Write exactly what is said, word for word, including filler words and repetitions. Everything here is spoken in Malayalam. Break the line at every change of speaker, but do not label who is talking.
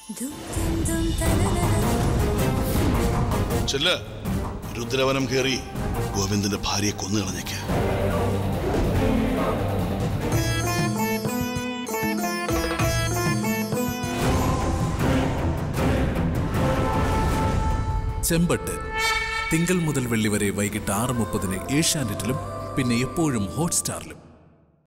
ചെല്ല രുദ്രവനം കയറി ഗോവിന്ദന്റെ ഭാര്യയെ കൊന്നു കളഞ്ഞേക്ക.
ചെമ്പട്ട് തിങ്കൾ മുതൽ വെള്ളി വരെ വൈകിട്ട് ആറ് മുപ്പതിന് ഏഷ്യാനെറ്റിലും പിന്നെ എപ്പോഴും ഹോട്ട്സ്റ്റാറിലും.